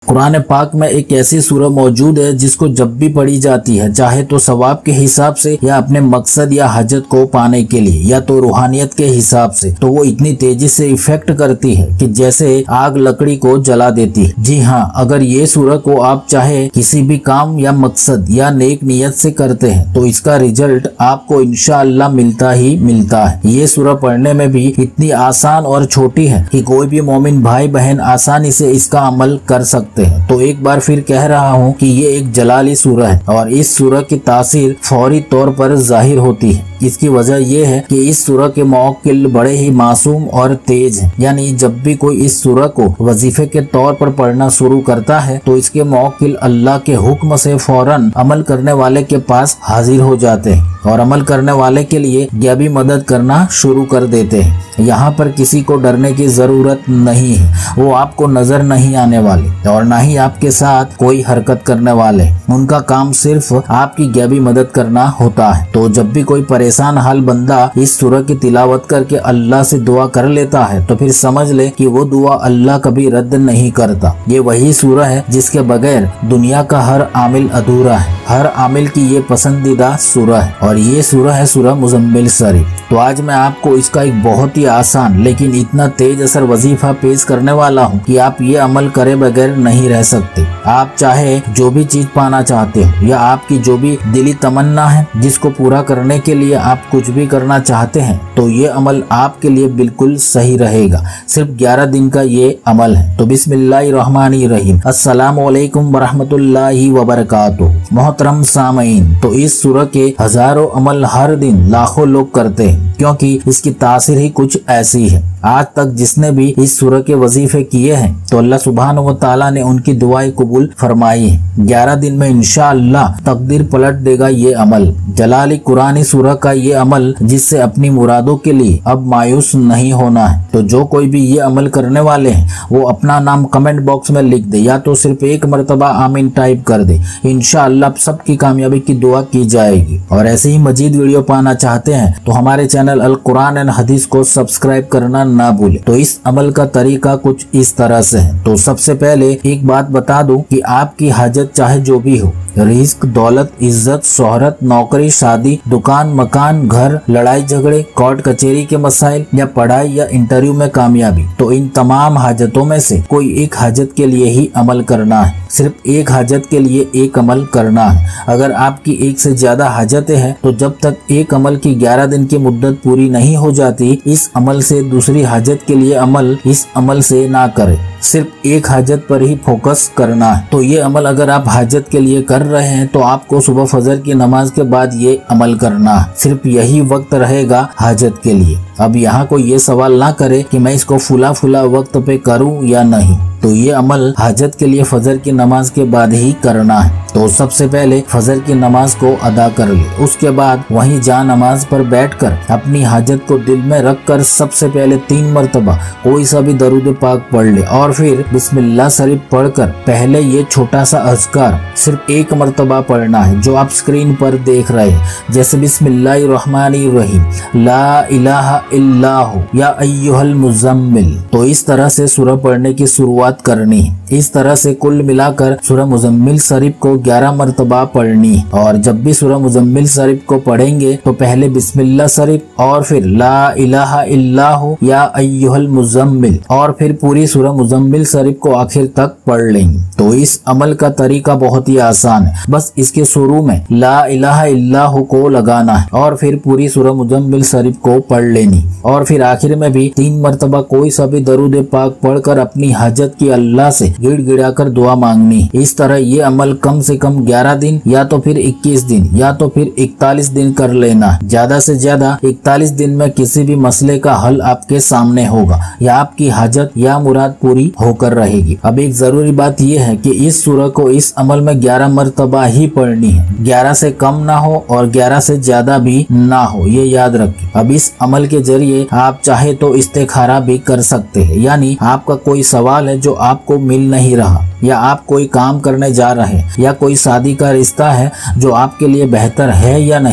कुरान पाक में एक ऐसी सूरह मौजूद है जिसको जब भी पढ़ी जाती है, चाहे तो सवाब के हिसाब से या अपने मकसद या हजत को पाने के लिए या तो रूहानियत के हिसाब से, तो वो इतनी तेजी से इफेक्ट करती है कि जैसे आग लकड़ी को जला देती है। जी हाँ, अगर ये सूरह को आप चाहे किसी भी काम या मकसद या नेक नियत से करते हैं तो इसका रिजल्ट आपको इंशाअल्लाह मिलता ही मिलता है। ये सूरह पढ़ने में भी इतनी आसान और छोटी है कि कोई भी मोमिन भाई बहन आसानी से इसका अमल कर सकते हैं। तो एक बार फिर कह रहा हूँ कि ये एक जलाली सूरह है और इस सूरह की तासीर फौरी तौर पर जाहिर होती है। इसकी वजह यह है कि इस सूरह के मौकिल बड़े ही मासूम और तेज हैं। यानी जब भी कोई इस सूरह को वजीफे के तौर पर पढ़ना शुरू करता है तो इसके मौकिल अल्लाह के हुक्म से फौरन अमल करने वाले के पास हाजिर हो जाते हैं और अमल करने वाले के लिए गैबी मदद करना शुरू कर देते हैं। यहाँ पर किसी को डरने की जरूरत नहीं है, वो आपको नजर नहीं आने वाले और ना ही आपके साथ कोई हरकत करने वाले। उनका काम सिर्फ आपकी गैबी मदद करना होता है। तो जब भी कोई परेशान हाल बंदा इस सूरह की तिलावत करके अल्लाह से दुआ कर लेता है तो फिर समझ ले कि वो दुआ अल्लाह कभी रद्द नहीं करता। ये वही सूरह है जिसके बगैर दुनिया का हर आमिल अधूरा है। हर आमिल की ये पसंदीदा सूरह है और ये सूरह है सूरह मुज़म्मिल शरीफ। तो आज मैं आपको इसका एक बहुत ही आसान लेकिन इतना तेज असर वजीफा पेश करने वाला हूँ कि आप ये अमल करे बगैर नहीं रह सकते। आप चाहे जो भी चीज पाना चाहते हो या आपकी जो भी दिली तमन्ना है जिसको पूरा करने के लिए आप कुछ भी करना चाहते हैं, तो ये अमल आपके लिए बिल्कुल सही रहेगा। सिर्फ 11 दिन का ये अमल है। तो बिस्मिल्लाहिर्रहमानिर्रहीम, अस्सलामु अलैकुम वरहमतुल्लाहि वबरकातुहू। मोहतरम सामईन, तो इस सूरह के हजारों अमल हर दिन लाखों लोग करते हैं क्योंकि इसकी तासीर ही कुछ ऐसी है। आज तक जिसने भी इस सूरह के वजीफे किए हैं तो अल्लाह सुब्हानहू व तआला ने उनकी दुआएं कबूल फरमाई है। 11 दिन में इंशाअल्लाह तकदीर पलट देगा ये अमल। जलाली कुरानी सूरह का ये अमल जिससे अपनी मुरादों के लिए अब मायूस नहीं होना है। तो जो कोई भी ये अमल करने वाले हैं वो अपना नाम कमेंट बॉक्स में लिख दे या तो सिर्फ एक मरतबा आमीन टाइप कर दे। इंशाअल्लाह सबकी कामयाबी की दुआ की जाएगी। और ऐसे ही मजीद वीडियो पाना चाहते हैं तो हमारे चैनल अल कुरान एंड हदीस को सब्सक्राइब करना ना भूले। तो इस अमल का तरीका कुछ इस तरह से है। तो सबसे पहले एक बात बता दूं कि आपकी हाजत चाहे जो भी हो, रिस्क, दौलत, इज्जत, शोहरत, नौकरी, शादी, दुकान, मकान, घर, लड़ाई झगड़े, कोर्ट कचहरी के मसाइल या पढ़ाई या इंटरव्यू में कामयाबी, तो इन तमाम हाजतों में से कोई एक हाजत के लिए ही अमल करना है। सिर्फ एक हाजत के लिए एक अमल करना है। अगर आपकी एक से ज्यादा हाजतें हैं तो जब तक एक अमल की 11 दिन की मुद्दत पूरी नहीं हो जाती, इस अमल से दूसरी हाजत के लिए अमल इस अमल से ना करें। सिर्फ एक हाजत पर ही फोकस करना है। तो ये अमल अगर आप हाजत के लिए कर रहे हैं तो आपको सुबह फजर की नमाज के बाद ये अमल करना है। सिर्फ यही वक्त रहेगा हाजत के लिए। अब यहाँ कोई ये सवाल ना करे कि मैं इसको फुला वक्त पे करूँ या नहीं। तो ये अमल हाजत के लिए फजर की नमाज के बाद ही करना है। तो सबसे पहले फजर की नमाज को अदा कर ले, उसके बाद वहीं जा नमाज पर बैठकर अपनी हाजत को दिल में रखकर सबसे पहले 3 मरतबा कोई सा भी दरूद पाक पढ़ ले और फिर बिस्मिल्लाह शरीफ पढ़कर पहले ये छोटा सा अज़कार सिर्फ 1 मरतबा पढ़ना है जो आप स्क्रीन पर देख रहे हैं। जैसे बिस्मिल्लाहिर्रहमानिर्रहीम, ला इलाहा इल्लाहु या अय्युहल मुज़म्मिल। तो इस तरह से सूरह पढ़ने की शुरुआत करनी है। इस तरह से कुल मिलाकर सूरह मुज़म्मिल शरीफ को 11 मरतबा पढ़नी है। और जब भी सूरह मुज़म्मिल शरीफ को पढ़ेंगे तो पहले बिस्मिल्लाह शरीफ और फिर ला इलाहा इल्लाहु या अय्युहल मुज़म्मिल और फिर पूरी सूरह मुज़म्मिल शरीफ को आखिर तक पढ़ लेंगे। तो इस अमल का तरीका बहुत ही आसान है। बस इसके शुरू में ला इलाहा इल्लाहु को लगाना है और फिर पूरी सूरह मुज़म्मिल शरीफ को पढ़ लेनी और फिर आखिर में भी 3 मरतबा कोई सा भी दरूद पाक पढ़कर अपनी हाजत की अल्लाह से गिड़गिड़ा कर दुआ मांगनी। इस तरह ये अमल कम से कम 11 दिन या तो फिर 21 दिन या तो फिर 41 दिन कर लेना। ज्यादा से ज्यादा 41 दिन में किसी भी मसले का हल आपके सामने होगा या आपकी हाजत या मुराद पूरी होकर रहेगी। अब एक जरूरी बात यह है कि इस सूरह को इस अमल में 11 मरतबा ही पढ़नी है। 11 से कम ना हो और 11 से ज्यादा भी ना हो, ये याद रखें। अब इस अमल के जरिए आप चाहे तो इस्तिखारा भी कर सकते हैं, यानी आपका कोई सवाल है जो आपको मिल नहीं रहा या आप कोई काम करने जा रहे हैं या कोई शादी का रिश्ता है जो आपके लिए बेहतर है या नहीं,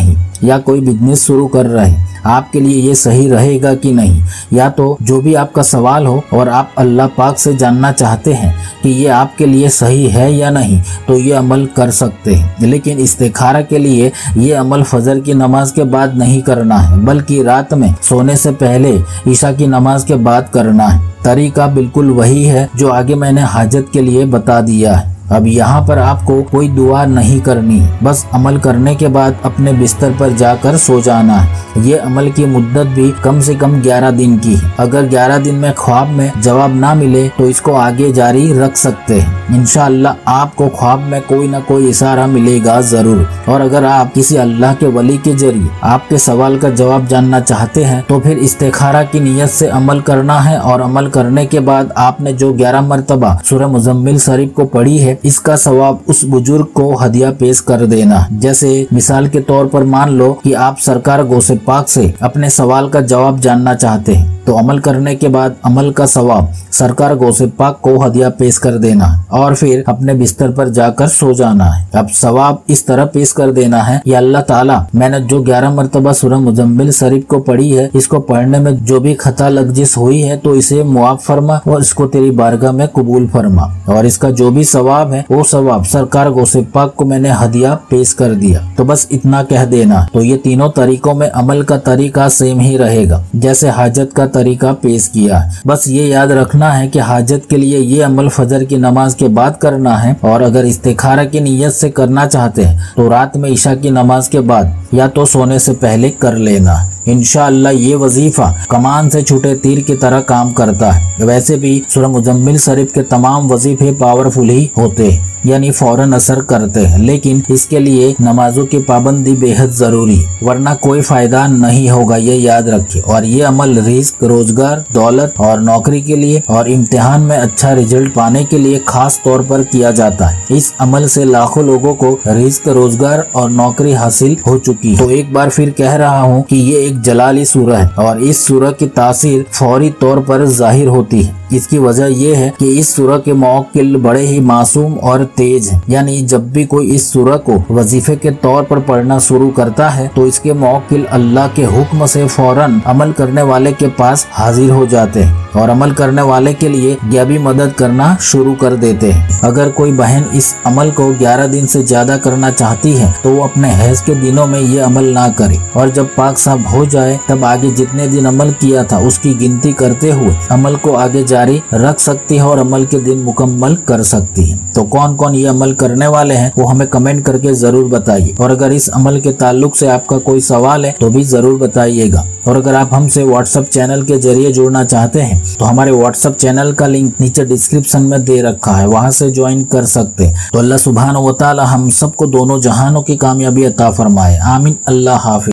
या कोई बिजनेस शुरू कर रहे हैं, आपके लिए ये सही रहेगा कि नहीं। या तो जो भी आपका सवाल हो और आप अल्लाह पाक से जानना चाहते हैं कि ये आपके लिए सही है या नहीं, तो ये अमल कर सकते हैं। लेकिन इस्तिखारा के लिए ये अमल फजर की नमाज के बाद नहीं करना है, बल्कि रात में सोने से पहले ईशा की नमाज के बाद करना है। तरीका बिल्कुल वही है जो आगे मैंने हाजत के लिए बता दिया है। अब यहाँ पर आपको कोई दुआ नहीं करनी, बस अमल करने के बाद अपने बिस्तर पर जाकर सो जाना है। ये अमल की मुद्दत भी कम से कम 11 दिन की है। अगर 11 दिन में ख्वाब में जवाब ना मिले तो इसको आगे जारी रख सकते हैं। इंशाअल्लाह आपको ख्वाब में कोई ना कोई इशारा मिलेगा जरूर। और अगर आप किसी अल्लाह के वली के जरिए आपके सवाल का जवाब जानना चाहते हैं तो फिर इस्तिखारा की नीयत से अमल करना है, और अमल करने के बाद आपने जो 11 मरतबा सूरह मुज़म्मिल शरीफ को पढ़ी है, इसका सवाब उस बुजुर्ग को हदिया पेश कर देना। जैसे मिसाल के तौर पर मान लो कि आप सरकार गौसे पाक से अपने सवाल का जवाब जानना चाहते हैं, तो अमल करने के बाद अमल का सवाब सरकार गौसे पाक को हदिया पेश कर देना और फिर अपने बिस्तर पर जाकर सो जाना है। अब सवाब इस तरह पेश कर देना है, या अल्लाह ताला मैंने जो 11 मरतबा सूरह मुज़म्मिल शरीफ को पढ़ी है, इसको पढ़ने में जो भी खता लग्जिश हुई है तो इसे मुआफ फरमा और इसको तेरी बारगाह में कबूल फरमा, और इसका जो भी सवाब है वो सवाब सरकार गौसे पाक को मैंने हदिया पेश कर दिया। तो बस इतना कह देना। तो ये तीनों तरीकों में अमल का तरीका सेम ही रहेगा जैसे हाजत का तरीका पेश किया है। बस ये याद रखना है कि हाजत के लिए ये अमल फजर की नमाज के बाद करना है, और अगर इस्तिखारा की नीयत से करना चाहते हैं तो रात में ईशा की नमाज के बाद या तो सोने से पहले कर लेना। इंशाअल्लाह ये वजीफा कमान से छूटे तीर की तरह काम करता है। वैसे भी सूरह मुज़म्मिल शरीफ के तमाम वजीफे पावरफुल ही होते हैं, यानी फौरन असर करते हैं, लेकिन इसके लिए नमाजों की पाबंदी बेहद जरूरी, वरना कोई फायदा नहीं होगा, ये याद रखिए। और ये अमल रिस्क, रोजगार, दौलत और नौकरी के लिए और इम्तिहान में अच्छा रिजल्ट पाने के लिए खास तौर पर किया जाता है। इस अमल से लाखों लोगों को रिस्क, रोजगार और नौकरी हासिल हो चुकी है। तो एक बार फिर कह रहा हूँ कि ये एक जलाली सूरह है और इस सूरह की तासीर फौरी तौर पर जाहिर होती है। इसकी वजह यह है कि इस सूरह के मौकिल बड़े ही मासूम और तेज है, यानी जब भी कोई इस सूरह को वजीफे के तौर पर पढ़ना शुरू करता है तो इसके मौकिल अल्लाह के हुक्म से फौरन अमल करने वाले के पास हाजिर हो जाते हैं और अमल करने वाले के लिए गैबी मदद करना शुरू कर देते हैं। अगर कोई बहन इस अमल को 11 दिन से ज्यादा करना चाहती है तो वो अपने हैज के दिनों में ये अमल ना करे, और जब पाक साफ हो जाए तब आगे जितने दिन अमल किया था उसकी गिनती करते हुए अमल को आगे जारी रख सकती है और अमल के दिन मुकम्मल कर सकती है। तो कौन कौन ये अमल करने वाले हैं वो हमें कमेंट करके जरूर बताइए, और अगर इस अमल के ताल्लुक से आपका कोई सवाल है तो भी जरूर बताइएगा। और अगर आप हमसे व्हाट्सएप चैनल के जरिए जुड़ना चाहते हैं तो हमारे व्हाट्सएप चैनल का लिंक नीचे डिस्क्रिप्शन में दे रखा है, वहां से ज्वाइन कर सकते हैं। तो अल्लाह सुब्हानहू व तआला हम सबको दोनों जहानों की कामयाबी अता फरमाए। आमीन। अल्लाह हाफिज।